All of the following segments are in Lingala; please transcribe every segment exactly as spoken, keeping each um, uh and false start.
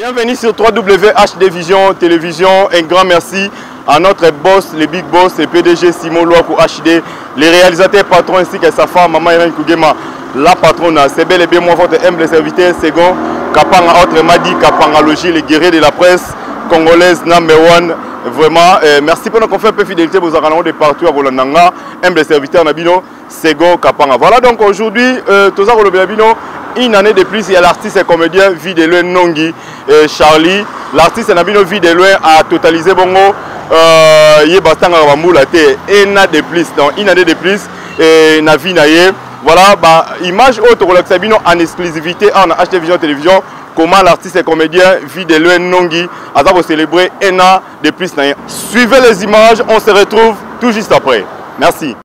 Bienvenue sur trois W H D Vision Télévision. Un grand merci à notre boss, le big boss et P D G Simon Louakou H D, les réalisateurs patrons ainsi que sa femme, Maman Irène Kougema, la patronne. C'est bel et bien moi, votre humble serviteur, Second Kapanga, autre Madi Kapanga Logi, les guerriers de la presse congolaise number one. Vraiment, euh, merci pour nous faire un peu fidélité. Vous avez de partout à Volananga, humble serviteur Nabino, Second Kapanga. Voilà donc aujourd'hui, euh, tous Nabino. Une année de plus, il y a l'artiste et comédien Vidélue Nongi, euh, Charlie. L'artiste Nabino Vidélue a totalisé bongo. Il y a une année de plus, donc une année de plus, et Navi Naye. Voilà, bah, image autre en exclusivité en H D Vision Télévision. Comment l'artiste et comédien Vidélue Nongi a célébré un an de plus. Suivez les images, on se retrouve tout juste après. Merci.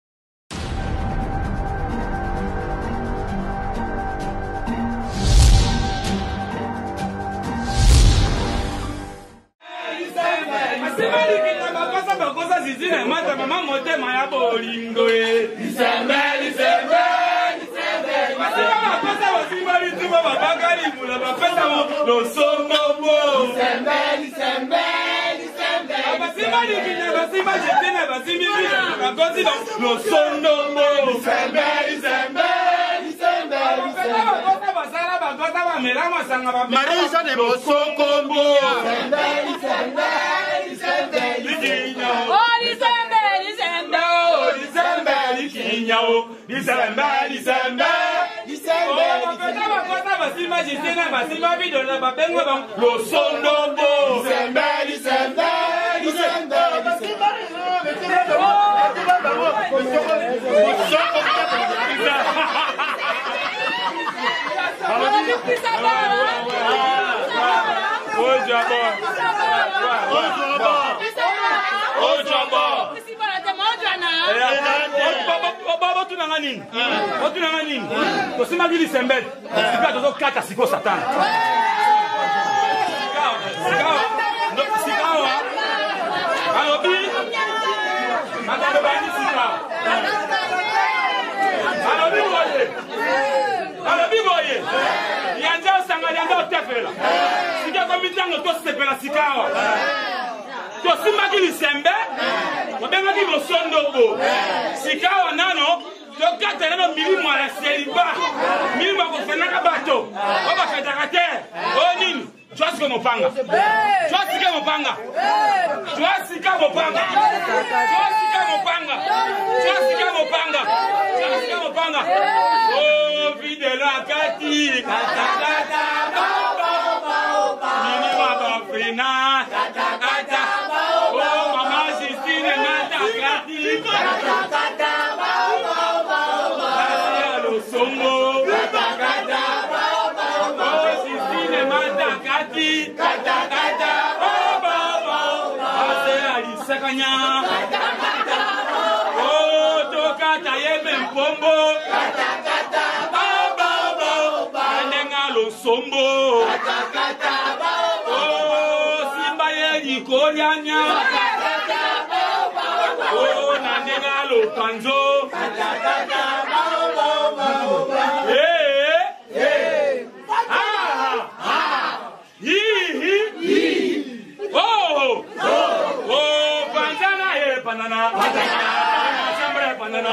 Marisa de Bosocombo. Sikawa nano tokata nano milimo ya seliba milimo kufanyaka bato baba fetakate onini twasika mopanga twasika mopanga twasika mopanga twasika mopanga twasika mopanga twasika mopanga oh Vidélue akati kata kata baba baba nini baba frena kata kata oh mama Justine mata akati kata kata oh tokata yebe mpombo kata kata baba baba nenga losombo kata kata baba oh simba yeli konyanya kata kata baba oh nanenga lokanzo kata kata baba baba eh eh ah ah hi hi oh oh banana, chambre banana,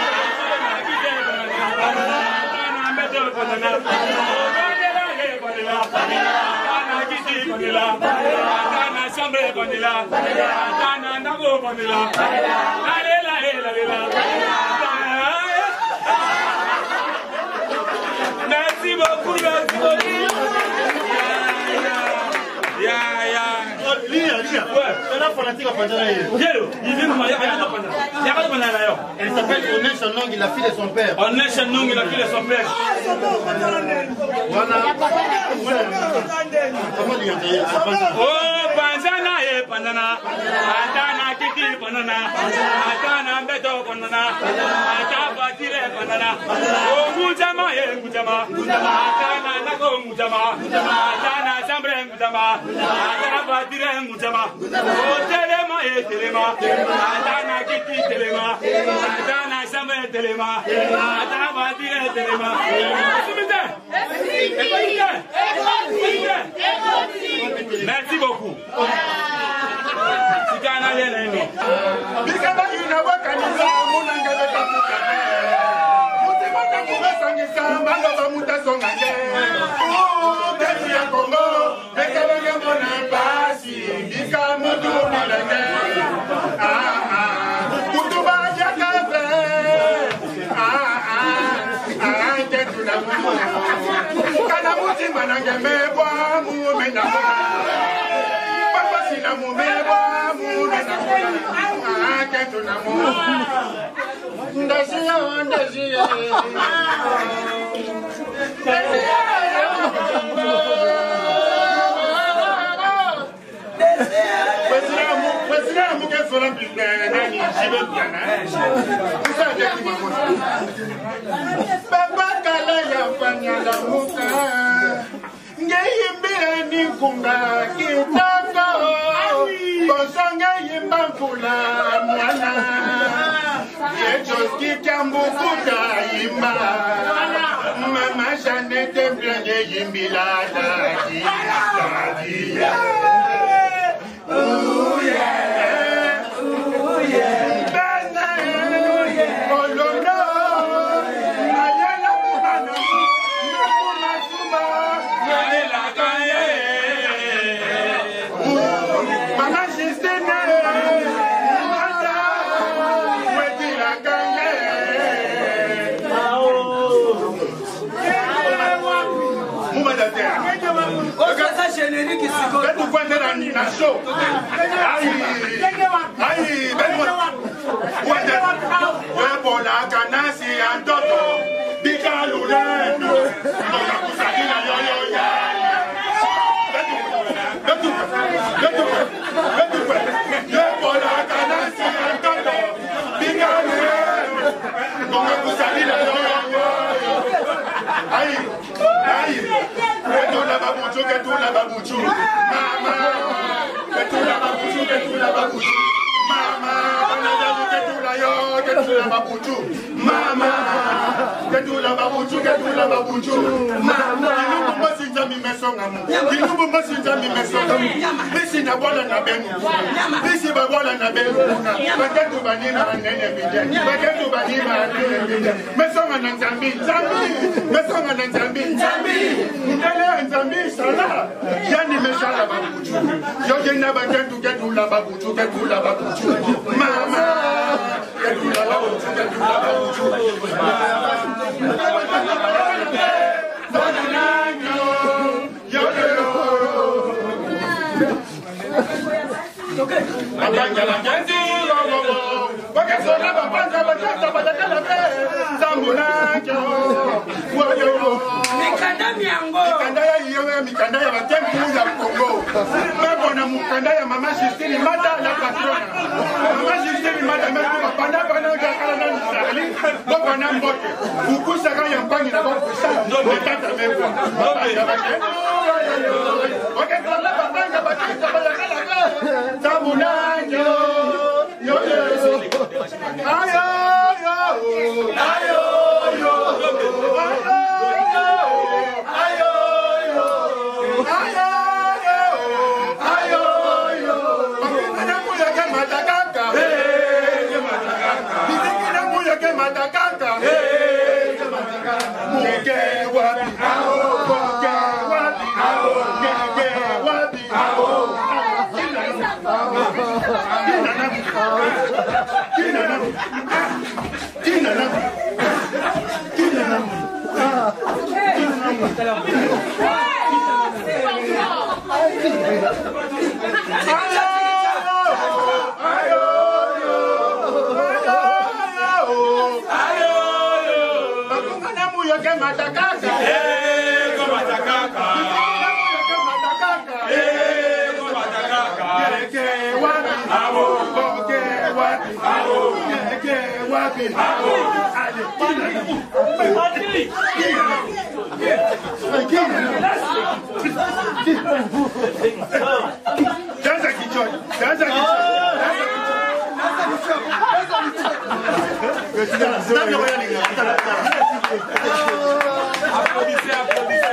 merci beaucoup, merci beaucoup. Elle s'appelle Onesha Nongi, la fille de son père. Onesha Nongi, la fille de son père. Voilà. Comment dire? Oh, Panzana et Panana. Atana Kiki Panana. Atana Beto Panana. Ataba Tire Panana. Oh, Mujama et Mujama. Atana Nago Mujama. Atana Sambre Mujama. Ataba Tire Mujama. Oh, Telema et Telema. Atana Kiki Telema. Atana Sambre Telema. Ataba Tire Telema. Merci beaucoup. Mama Jeannette Blende Yimbila Dadi Dadi Ooh yeah, ooh yeah, Bana, oh no, Ayala Bana, Nakula Suma, Yela Kanye, Mama Sistine, Mata, Wetila Kanye. Générique ici. Vous pouvez faire un show. Aïe, aïe, ben pour la canassi en toto, bicalulendo, aïe, aïe. La babouchou, que tout la babouchou, maman, que tout la babouchou, que tout la babouchou, maman, que tout la yo, que tout la babouchou, maman, que tout la babouchou, que tout la babouchou, maman. Il nous peut si jamais me sonne amour, il nous peut si jamais me sonne amour. Mais si na bola na ben, mais si ba bola na ben, baguette ou banina na nene bidé, baguette ou banina na nene bidé. Mais sonne na zambi, zambi, mais sonne na zambi, zambi. Zambi sala yani meshala babuchu yoje na baketu ketu la babuchu ketu la babuchu mama ketu la babuchu ketu la babuchu Abanga la ketu bakasona babanga bakata bakala be zambulaka woyo mikanda miango mikanda ya hiyo mikanda ya batempu ya Kongo bako na mukanda ya mama Justine mata la patrona mama Justine mata meku bapanda bana ya kala na Charlie bako na mbote ukusa ka ya mpangi na bako sa tata meku baba ya bake bakasona babanga bakata bakala be zambulaka yo yo ayo yo ayo yo ayo yo ayo yo ayo yo ana kuya ke matakaka eh ke matakaka bizikina kuya ke matakaka eh ke matakaka mukeke wapi ao mukeke wapi ao mukeke wapi ao Tina na Tina na Tina na Danza kichoni, danza kichoni. applaudissez, applaudissez,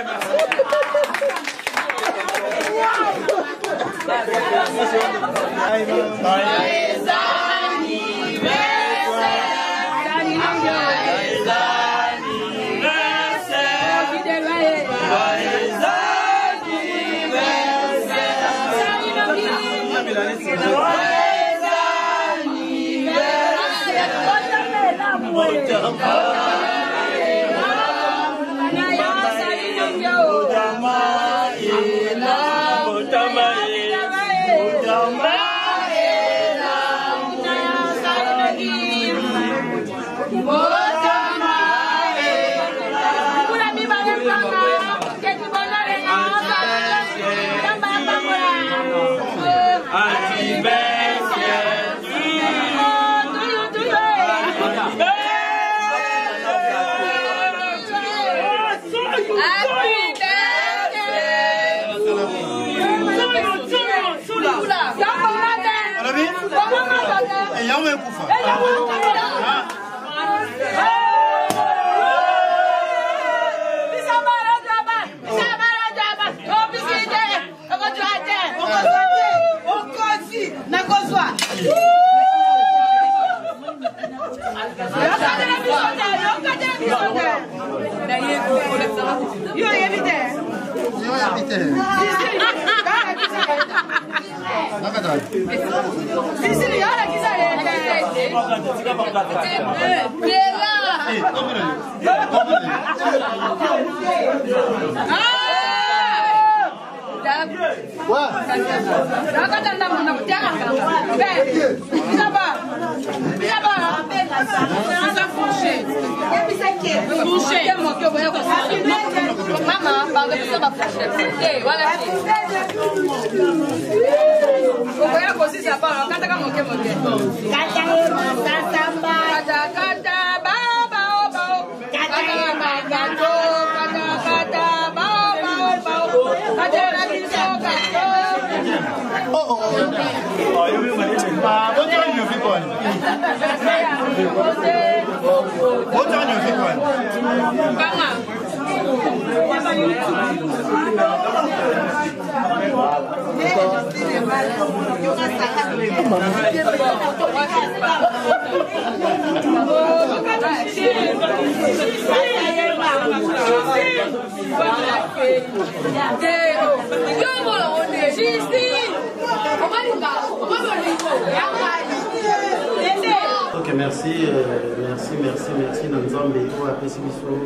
Ok, merci, euh, merci, merci, merci. Dans Nzambe, pour apprécier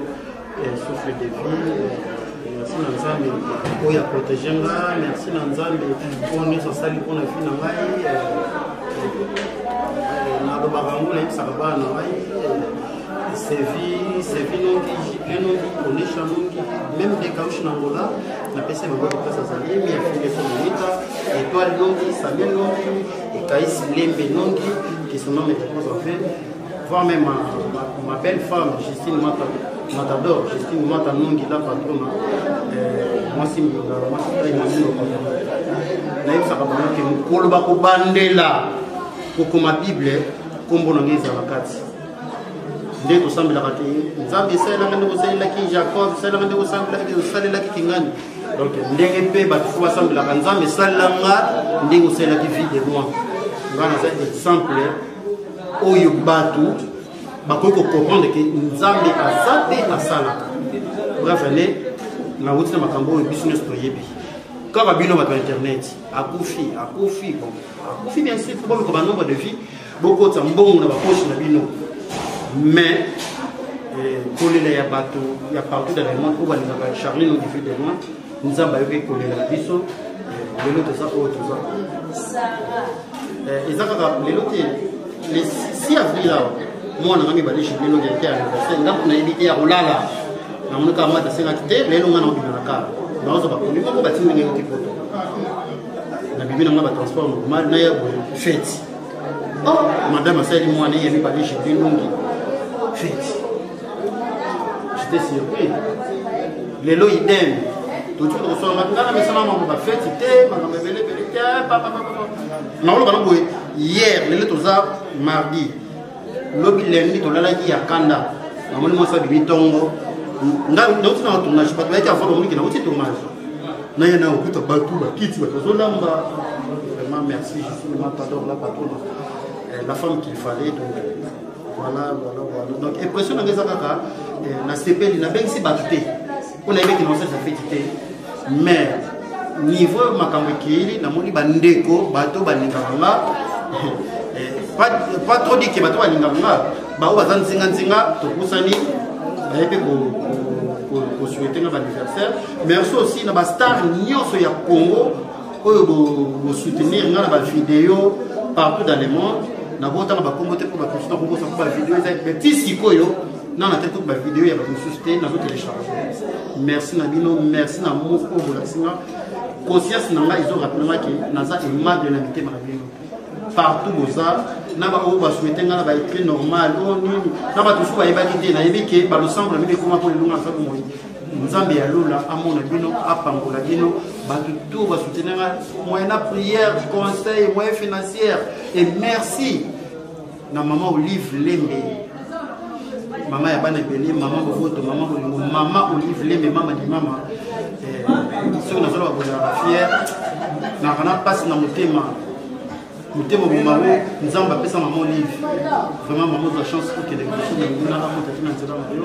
le souffle de vie. Merci Nzambe, pour y protéger. Merci Nzambe, pour nous sortir pour la vie. Nalo barango la ibsakaba na ngai. C'est vie, c'est vie non qui, bien non qui, on est chanon qui, même des caouches n'angola, la P C m'a pas de sa salle, mais il faut des fonds étoile non qui, Samuel non qui, et Kaïs Lembe non qui, qui sont nommés des choses en fait, voire même ma, ma, ma belle femme, Justine Matador, Justine Matador qui est la patronne, moi si moi si je suis au patron, là il s'appelle que mon colba ko bandela, pour ma Bible, comme on a dit à la carte. Dès que ça me l'a raté, Nzambe c'est là que vous savez là qui Jacob, c'est là que vous savez là que vous savez là qui Kingani. Donc ndenge ba faut ensemble la Nzambe salanga ndenge vous savez là qui vit de loin. Voilà un exemple oyo batu ba ko comprendre que Nzambe azate asala. Bref, allez na wuti na makambo business to yebi. Quand on a vu internet, à Koufi, à Koufi, Koufi bien sûr, il faut un nombre de vies, beaucoup de temps, on a poche na bino. Mais, il y a partout dans le monde où on a chargé nos défis de loin, nous avons eu collé la biso, les lots de ça, autre ça. Les lots de six avril, moi, on a mis des chez les lots de terre, on a évité à Rolala, on a mis des cinq acteurs, les lots on a mis dans la carte. Nous avons mis des bâtiments qui ont été photos. On a mis dans le transport normal, on a eu fête. Oh, madame a dit, moi, on a mis des chez les lots. J'étais surpris. Les lots idem. Tout le monde reçoit maintenant, mais ça m'a fait fête. Hier, les lots mardi. Lobby lundi, on a dit à Kanda. On a dit à Bitongo. nga nauti na tournage bato bayaki avant bamoniki nauti tournage naye na okuta bato bakiti bato bazolamba vraiment merci je suis le matador la patronne la femme qu'il fallait donc voilà voilà voilà donc impression na ngeza kaka na sepeli na bengisi bato te on a yebeki na osesa feti te mais niveau makambo ekili namoni bandeko bato balingaka nga pas trop dit que bato balingaka nga bao baza nzinga nzinga topusani bayebi kosouhaite nga baanniversaire merci aussi na bastar nyonso ya Congo oyo bosoutenir nga na bavideo partout dans le monde nabotanga bakombo te mpo bakonsulta kokosa mpo bavideo eza petit sikoyo nana te toute bavideo ya bamosusu te nazotelecharge merci na bino merci na moko oyo bolakisinga conscience na ngai ezorapelemaki naza aimable na mitema na bino partout boza na baoyo basouhaite nga na baécrit normal o nini na bato mosusu bayebaki te nayebi ke balosambo na bino ekoma mpo lelonga na sabu moi nzambe ya lola amona bino apangola bino bato to basoutenir nga moyen na prière conseil moyen financière et merci na maman Olive Lembe maman ya bana ebele maman bovoto maman bolingo maman Olive Lembe mama di mama soki nazoloba kozala fier nakana mpasi na motema motema bomalo nzambe apesa maman Olive vraiment maman ozwa chance okende kosoa amotati na nzela na yo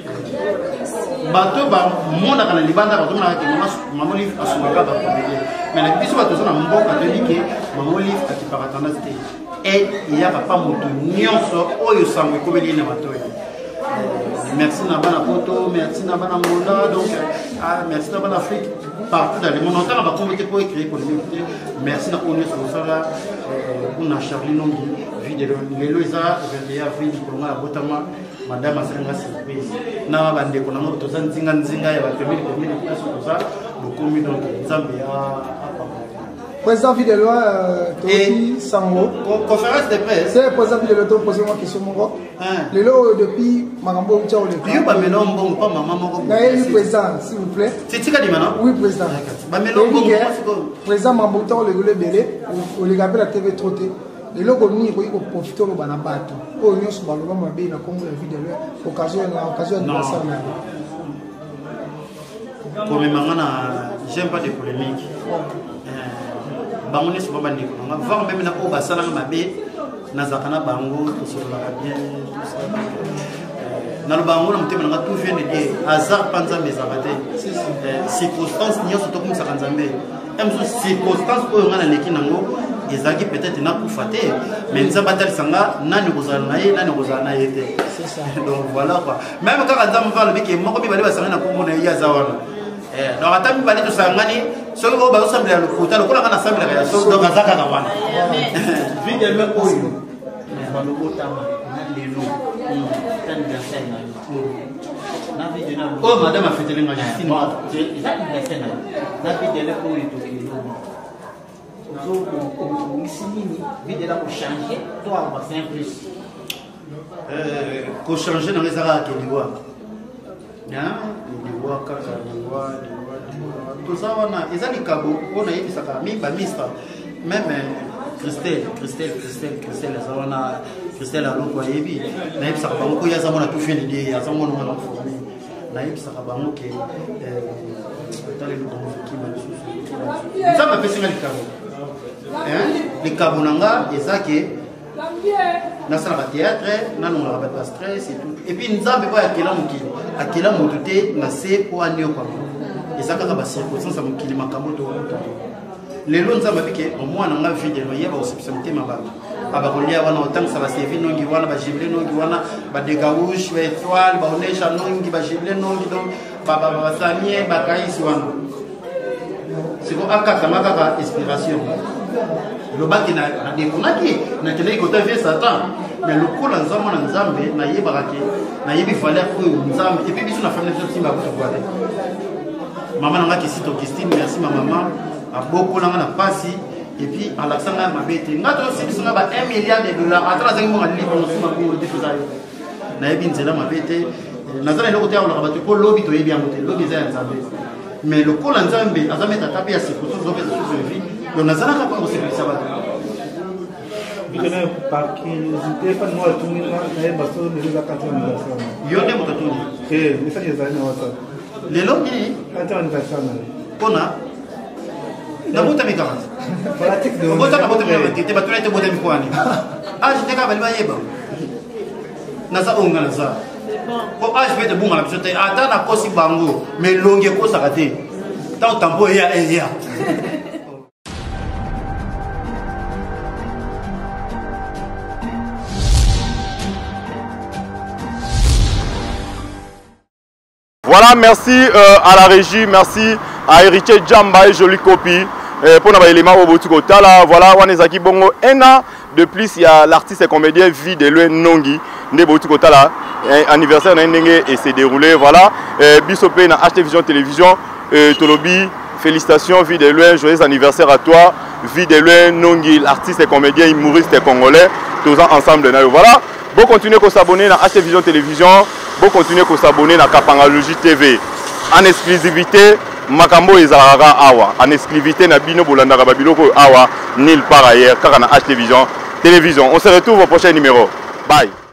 bato bamonaka na libanda bazomonaka ke maman Olive asungaka bakomedie mais na biso bato oza na mboka toyebi ke maman Olive akipaka tendance te et eyaka pa moto nyonso oyo sango ekomeli ye na matoyi merci na bana poto merci na bana Monda donc ah merci na bana Afrique partout dans le monde on t'a pas comité pour écrire pour l'humanité merci na on est sur ça on a Charlie Nongi vidéo lelo eza vingt et un avril pour nga botama madame asenga surprise na bande ko na moto za nzinga nzinga ya ba famille commune pour ça beaucoup mis donc Zambia président vidéo Toki Sango conférence de presse c'est président vidéo to poser moi question mon le lo depuis Magambo Tchao le bio ba melon bon pas maman moko oui président s'il vous plaît c'est tika di maintenant oui président ba melon bon président Mambo Tchao le le belé on les appelle la T V trotté le logo ni ko ko profiter no bana bato o nyonso ba lo ba mabe na Congo la vidéo occasion na occasion de ça comme mangana j'aime pas de polémique bango ne soba bandeko nga voir même na ko basala mabe na zakana bango to so la bien na lo bango na mutema nga tout vient de dire hasard panza mes abate circonstance nyoso to kumisa kanzambe emso circonstance oyo nga na leki nango ezaki peut-être na kufate mais nzamba tali sanga nani kozala na ye nani kozala na ye te c'est ça donc voilà quoi même quand nzamba va le biki moko bi bali basanga na komona ya zawana eh donc atami bali to sangani soki ko ba osambela le kota lokola kana sambela ya so donc azaka na wana vide le oyo ba lo botama na lelo tan da sena na vide na oh madame a fait le ngani c'est ça qui est sena na vide le oyo to kilo donc ici vide la ko changer toi va faire plus euh ko changer dans les arabes qui voient bien ils voient quand ils voient tout ça on a ils ont likabo on a yé ça mi ba mista même Christelle Christelle Christelle Christelle ça on a Christelle alors quoi yebi na yé ça ba ko ya ça on a tout fait l'idée ya ça on a formé na yé ça ba mo que euh dans les locaux qui m'a ça m'a fait signer likabo hein likabo nanga ezake na sala théâtre na no la ba stress et tout et puis nzambe ba akela mukili akela mututé na se po anio kwa ezaka ka ba circonstance mukili makambo to lelo nzambe bike omwana nga vidéo yeba osipsamité mababa aba kolia wana otang sa ba sevi nongi wana ba jible nongi wana ba degauche ba étoile ba onesha nongi ba jible nongi donc ba ba ba samie ba kaisi wana siko akaka makaka inspiration le baki na na dekonaki na kele ko ta vie satan mais le coup nzambe na nzambe na yeba ke na yebi valeur ko nzambe et puis biso na famille so simba ko to kwate maman nanga ki sito Christine merci ma maman a beaucoup nanga na pasi et puis à l'accent na mabete ngato si biso na ba un milliard de dollars atra zangi mo ngali ko suma ko te tuzayo na yebi nzela mabete nazana lokoti ya la bato ko lobby to yebi amote lobby za nzambe mais le coup nzambe azameta tapia siko so zo zo vie donc nazana ka ko se bisa bato par curiosité, pas moi, tout le monde, il y a des bateaux, les deux à quatre anniversaire. Il y a des bateaux. Eh, mais ça, il y a des anniversaires. Les lots, oui. quatre anniversaire. On a. Na bota mi kama. Politique de. Bota na bota mi te batula te bota mi kwani. Ah, je te kaba liba yeba. Na sa onga na sa. Ko ah, je vais te bunga la bisote. Ata na kosi bango, mais longue ko sakate. Ta tambo ya ya. Voilà, merci euh, à la régie, merci à Héritier Djamba et Jolie Copie euh, pour nos éléments au bout là. Voilà, Wanezaki Bongo. Un an de plus, il y a l'artiste et comédien Vie de Loin Nongi. Né Botuko là. Anniversaire et s'est déroulé. Voilà, euh, Bissopé na H T Vision Télévision. Euh, Tolobi, félicitations, Vie de Loin. Joyeux anniversaire à toi. Vie de Loin Nongi, l'artiste et comédien humoriste congolais. Tous ensemble. Voilà, bon continuer à s'abonner à H T Vision Télévision. Vous continuez à s'abonner à Kapangalogie T V en exclusivité. Makambo ezalaka awa en exclusivité na bino bolandaka babiloko awa nulle part ailleurs car na H T Vision Télévision. On se retrouve au prochain numéro. Bye.